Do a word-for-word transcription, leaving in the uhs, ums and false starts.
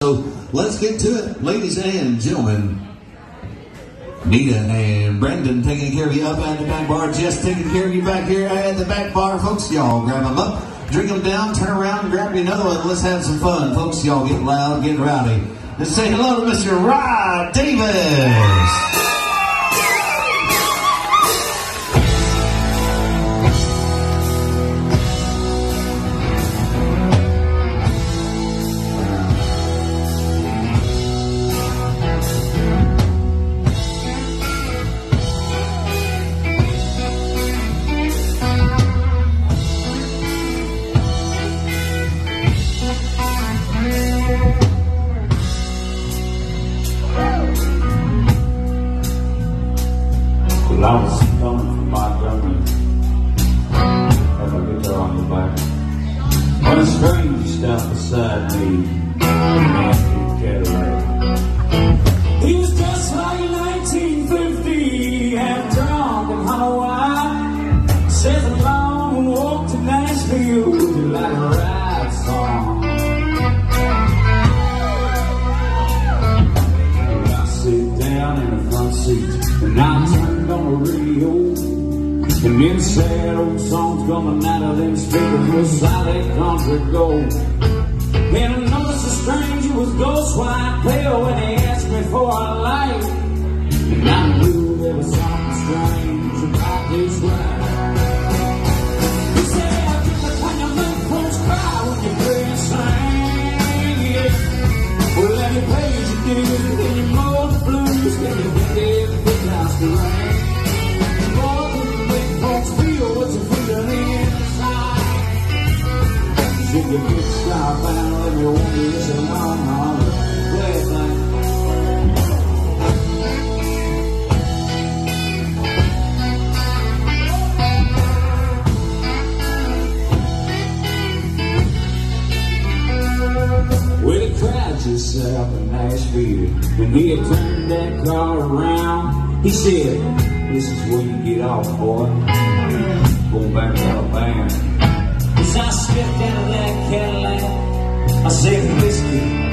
So let's get to it, ladies and gentlemen. Nita and Brendan taking care of you up at the back bar. Jess taking care of you back here at the back bar. Folks, y'all grab them up, drink them down, turn around and grab me another one. Let's have some fun. Folks, y'all get loud, get rowdy. Let's say hello to Mister Rye Davis. Well, I was coming from Montgomery, had my guitar on the back, when a stranger stopped beside me, a man named Cadillac. He was just like nineteen fifty, half drunk and hollow eyed. Says a long walk to Nashville, would you like a ride song? Well, I sit down in the front seat, and I turned on the radio, and them sad old songs coming out of them speakers was solid country gold. Then I noticed a stranger was ghost white pale when he asked me for a light, and I knew there was something strange about this ride. He said, I get the kind of make folks cry when you play and sing, yeah. Well, let me pay you dues, then you mow the blues, then you get there. The rain. More than the big folks feel what you're feeling inside. If you get stopped and let me want you, it's a long, hard way thing. Well, the crowd just sat up in Nashville, and he had turned that car around. He said, this is where you get off, boy. Going back to Alabama. As I stepped out of that Cadillac, I said, whiskey,